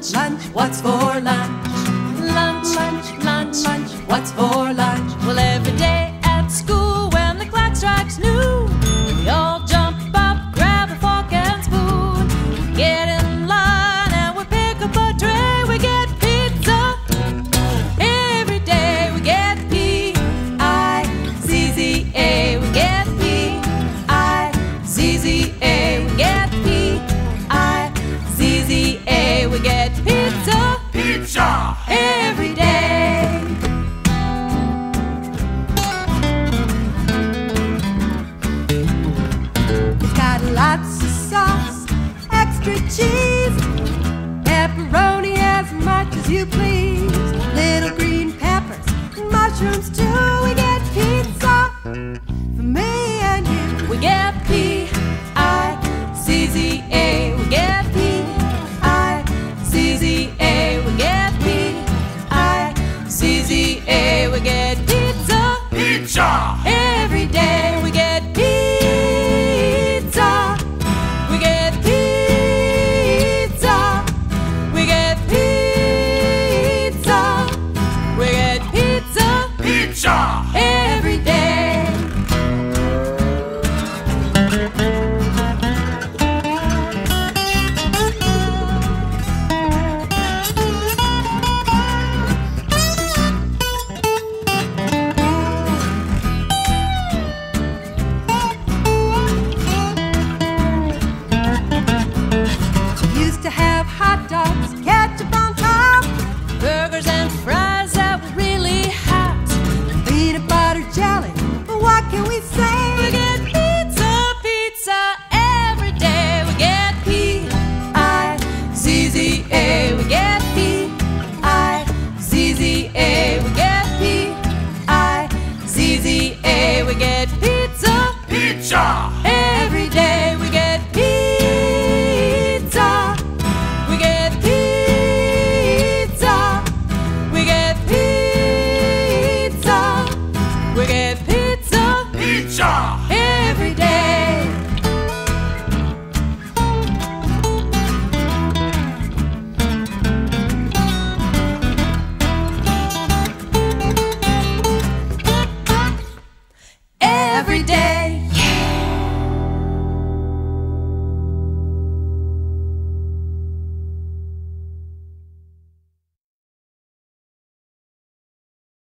lunch, what's for lunch? Lunch, lunch, lunch, lunch, what's for lunch? Well, every day at school when the clock strikes noon, we all jump up, grab a fork and spoon, get in line and we pick up a tray. We get pizza. Every day we get P-I-Z-Z-A. We get P-I-Z-Z-A. We get P-I-Z-Z-A. We get pizza. Pizza! Every day. It's got lots of sauce, extra cheese, pepperoni as much as you please, little green peppers and mushrooms too. We get pizza for me and you. We get P-I-Z-Z-A. We get P-I-Z-Z-A. We get P-I-Z-Z-A. We get pizza. Pizza!